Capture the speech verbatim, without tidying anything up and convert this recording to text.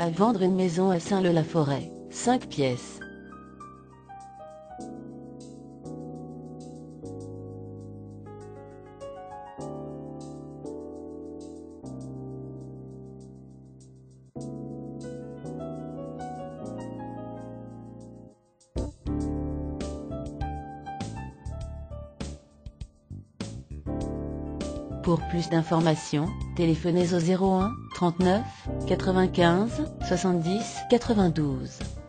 À vendre une maison à Saint-Leu-la-Forêt, cinq pièces. Pour plus d'informations, téléphonez au zéro un trente-neuf quatre-vingt-quinze soixante-dix quatre-vingt-douze.